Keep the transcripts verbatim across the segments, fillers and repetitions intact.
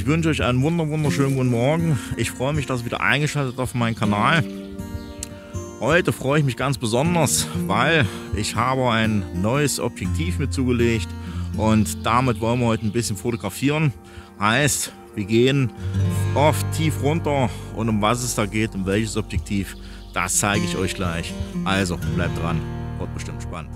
wünsche euch einen wunder wunderschönen guten Morgen. Ich freue mich, dass ihr wieder eingeschaltet habt auf meinen Kanal. Heute freue ich mich ganz besonders, weil ich habe ein neues Objektiv mit zugelegt und damit wollen wir heute ein bisschen fotografieren. Heißt, wir gehen oft tief runter und um was es da geht, um welches Objektiv, das zeige ich euch gleich. Also bleibt dran, wird bestimmt spannend.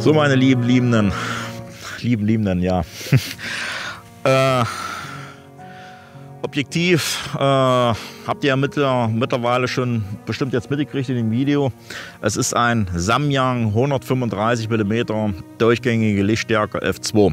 So, meine lieben Liebenden, lieben Liebenden, ja. äh, Objektiv äh, habt ihr ja mittler, mittlerweile schon bestimmt jetzt mitgekriegt in dem Video. Es ist ein Samyang hundertfünfunddreißig Millimeter durchgängige Lichtstärke F zwei.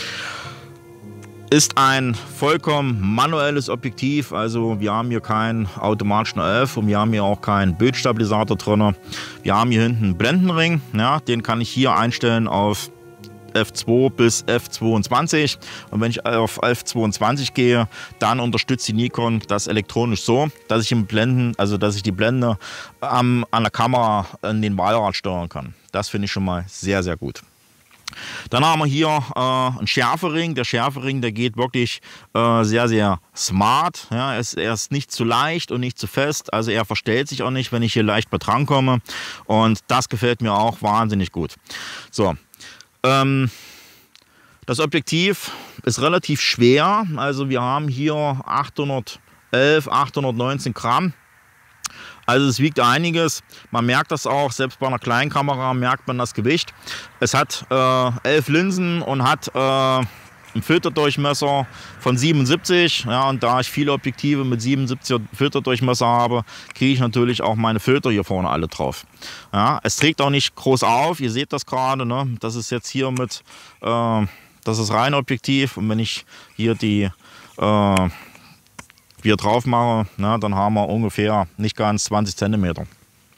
Ist ein vollkommen manuelles Objektiv, also wir haben hier keinen automatischen R F und wir haben hier auch keinen Bildstabilisator drin. Wir haben hier hinten einen Blendenring, ja, den kann ich hier einstellen auf F zwei bis F zweiundzwanzig, und wenn ich auf F zweiundzwanzig gehe, dann unterstützt die Nikon das elektronisch so, dass ich im Blenden, also dass ich die Blende ähm, an der Kamera in den Walrad steuern kann. Das finde ich schon mal sehr, sehr gut. Dann haben wir hier äh, einen Schärfering. Der Schärfering, der geht wirklich äh, sehr, sehr smart. Ja, er, ist, er ist nicht zu leicht und nicht zu fest. Also er verstellt sich auch nicht, wenn ich hier leicht bei dran komme. Und das gefällt mir auch wahnsinnig gut. So, ähm, das Objektiv ist relativ schwer. Also wir haben hier achthundertelf, achthundertneunzehn Gramm. Also es wiegt einiges, man merkt das auch, selbst bei einer kleinen Kamera merkt man das Gewicht. Es hat äh, elf Linsen und hat äh, einen Filterdurchmesser von siebenundsiebzig. Ja, und da ich viele Objektive mit siebenundsiebziger Filterdurchmesser habe, kriege ich natürlich auch meine Filter hier vorne alle drauf. Ja, es trägt auch nicht groß auf, ihr seht das gerade, ne? Das ist jetzt hier mit, äh, das ist rein Objektiv, und wenn ich hier die äh, hier drauf mache, na, dann haben wir ungefähr nicht ganz zwanzig Zentimeter.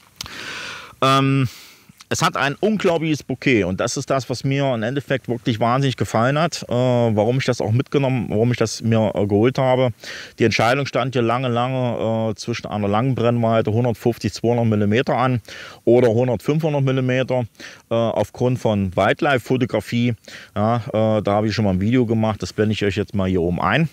Ähm, es hat ein unglaubliches Bokeh, und das ist das, was mir im Endeffekt wirklich wahnsinnig gefallen hat, äh, warum ich das auch mitgenommen, warum ich das mir äh, geholt habe. Die Entscheidung stand hier lange, lange äh, zwischen einer langen Brennweite hundertfünfzig, zweihundert Millimeter an oder hundert, fünfhundert Millimeter äh, aufgrund von Wildlife-Fotografie. Ja, äh, da habe ich schon mal ein Video gemacht, das blende ich euch jetzt mal hier oben ein.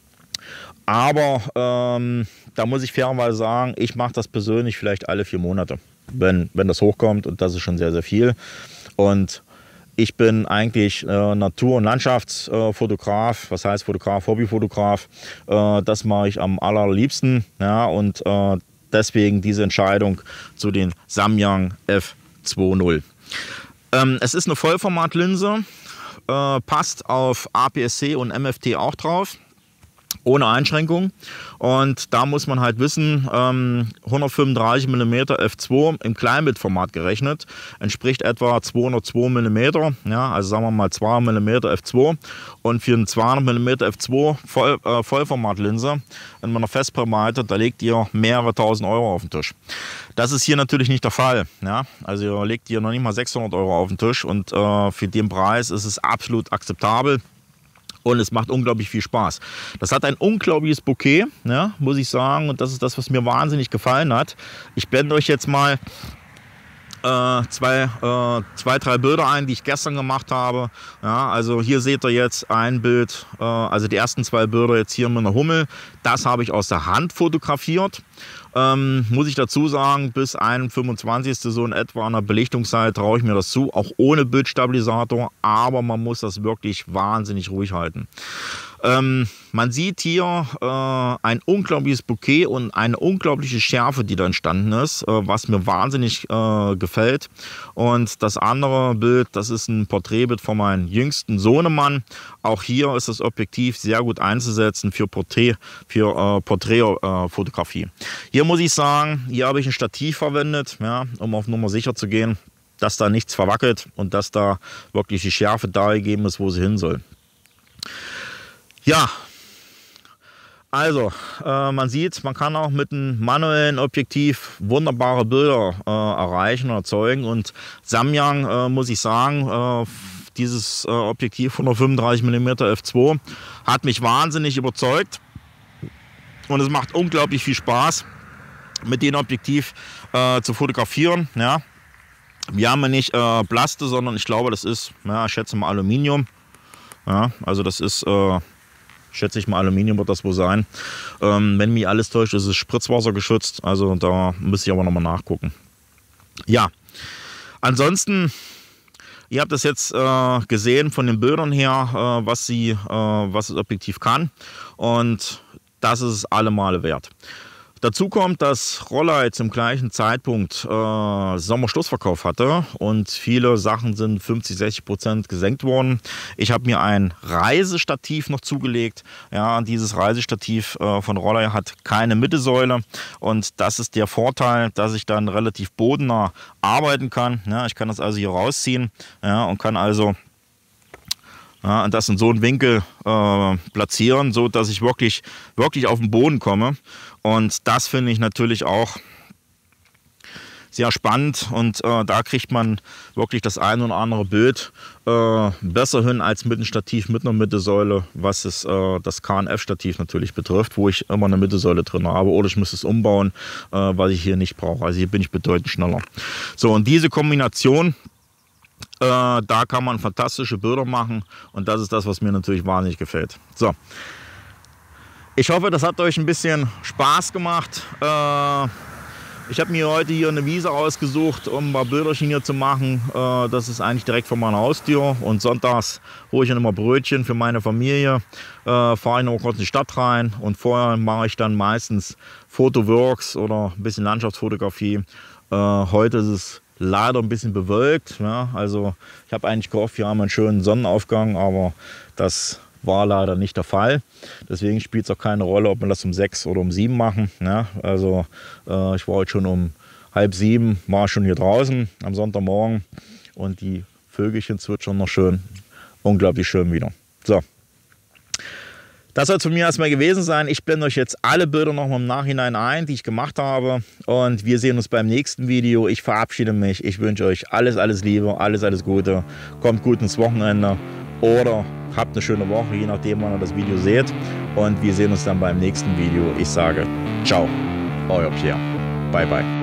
Aber ähm, da muss ich fairerweise sagen, ich mache das persönlich vielleicht alle vier Monate, wenn, wenn das hochkommt, und das ist schon sehr, sehr viel. Und ich bin eigentlich äh, Natur- und Landschaftsfotograf, was heißt Fotograf, Hobbyfotograf. Äh, das mache ich am allerliebsten, ja, und äh, deswegen diese Entscheidung zu den Samyang F zwei.0. Ähm, es ist eine Vollformatlinse, äh, passt auf A P S C und M F T auch drauf, ohne Einschränkung. Und da muss man halt wissen, ähm, hundertfünfunddreißig Millimeter F zwei im Kleinbildformat gerechnet entspricht etwa zweihundertzwei Millimeter, ja, also sagen wir mal zweihundert Millimeter F zwei, und für eine zweihundert Millimeter F zwei Voll, äh, Vollformatlinse in meiner Festbrennweite, da legt ihr mehrere tausend Euro auf den Tisch. Das ist hier natürlich nicht der Fall, ja, also ihr legt ihr noch nicht mal sechshundert Euro auf den Tisch, und äh, für den Preis ist es absolut akzeptabel. Und es macht unglaublich viel Spaß. Das hat ein unglaubliches Bokeh, ja, muss ich sagen. Und das ist das, was mir wahnsinnig gefallen hat. Ich blende euch jetzt mal äh, zwei, äh, zwei, drei Bilder ein, die ich gestern gemacht habe. Ja, also hier seht ihr jetzt ein Bild, äh, also die ersten zwei Bilder jetzt hier mit einer Hummel. Das habe ich aus der Hand fotografiert. Ähm, muss ich dazu sagen, bis ein fünfundzwanzigste so in etwa an der Belichtungszeit traue ich mir das zu, auch ohne Bildstabilisator, aber man muss das wirklich wahnsinnig ruhig halten. Ähm, man sieht hier äh, ein unglaubliches Bokeh und eine unglaubliche Schärfe, die da entstanden ist, äh, was mir wahnsinnig äh, gefällt. Und das andere Bild, das ist ein Porträtbild von meinem jüngsten Sohnemann. Auch hier ist das Objektiv sehr gut einzusetzen für Porträt, für äh, Porträtfotografie. Äh, hier muss ich sagen, hier habe ich ein Stativ verwendet, ja, um auf Nummer sicher zu gehen, dass da nichts verwackelt und dass da wirklich die Schärfe da gegeben ist, wo sie hin soll. Ja, also äh, man sieht, man kann auch mit einem manuellen Objektiv wunderbare Bilder äh, erreichen und erzeugen. Und Samyang, äh, muss ich sagen, äh, dieses äh, Objektiv hundertfünfunddreißig Millimeter F zwei hat mich wahnsinnig überzeugt. Und es macht unglaublich viel Spaß, mit dem Objektiv äh, zu fotografieren. Ja. Wir haben ja nicht äh, Plaste, sondern ich glaube, das ist, ja, ich schätze mal Aluminium. Ja, also das ist... Äh, schätze ich mal, Aluminium wird das wohl sein. Ähm, wenn mich alles täuscht, ist es Spritzwasser geschützt. Also da müsste ich aber nochmal nachgucken. Ja, ansonsten, ihr habt das jetzt äh, gesehen von den Bildern her, äh, was, sie, äh, was das Objektiv kann. Und das ist es alle Male wert. Dazu kommt, dass Rollei zum gleichen Zeitpunkt äh, Sommerschlussverkauf hatte und viele Sachen sind fünfzig, sechzig Prozent gesenkt worden. Ich habe mir ein Reisestativ noch zugelegt. Ja, dieses Reisestativ äh, von Rollei hat keine Mittelsäule und das ist der Vorteil, dass ich dann relativ bodennah arbeiten kann. Ja, ich kann das also hier rausziehen, ja, und kann also Ja, und das in so einem Winkel äh, platzieren, so dass ich wirklich, wirklich auf den Boden komme. Und das finde ich natürlich auch sehr spannend. Und äh, da kriegt man wirklich das ein oder andere Bild äh, besser hin als mit einem Stativ mit einer Mittelsäule, was es, äh, das K N F-Stativ natürlich betrifft, wo ich immer eine Mittelsäule drin habe. Oder ich muss es umbauen, äh, was ich hier nicht brauche. Also hier bin ich bedeutend schneller. So, und diese Kombination, Äh, da kann man fantastische Bilder machen und das ist das, was mir natürlich wahnsinnig gefällt. So, ich hoffe, das hat euch ein bisschen Spaß gemacht. Äh, ich habe mir heute hier eine Wiese ausgesucht, um ein paar Bilderchen hier zu machen. Äh, das ist eigentlich direkt vor meiner Haustür und sonntags hole ich dann immer Brötchen für meine Familie. Äh, fahre ich noch kurz in die Stadt rein und vorher mache ich dann meistens Fotoworks oder ein bisschen Landschaftsfotografie. Äh, heute ist es leider ein bisschen bewölkt. Ja, also ich habe eigentlich gehofft, wir haben einen schönen Sonnenaufgang, aber das war leider nicht der Fall. Deswegen spielt es auch keine Rolle, ob wir das um sechs oder um sieben machen. Ja, also äh, ich war heute schon um halb sieben, war schon hier draußen am Sonntagmorgen und die Vögelchen zwitschern noch schön. Unglaublich schön wieder. So. Das soll es von mir erstmal gewesen sein. Ich blende euch jetzt alle Bilder noch mal im Nachhinein ein, die ich gemacht habe. Und wir sehen uns beim nächsten Video. Ich verabschiede mich. Ich wünsche euch alles, alles Liebe, alles, alles Gute. Kommt gut ins Wochenende oder habt eine schöne Woche, je nachdem, wann ihr das Video seht. Und wir sehen uns dann beim nächsten Video. Ich sage ciao, euer Pierre. Bye, bye.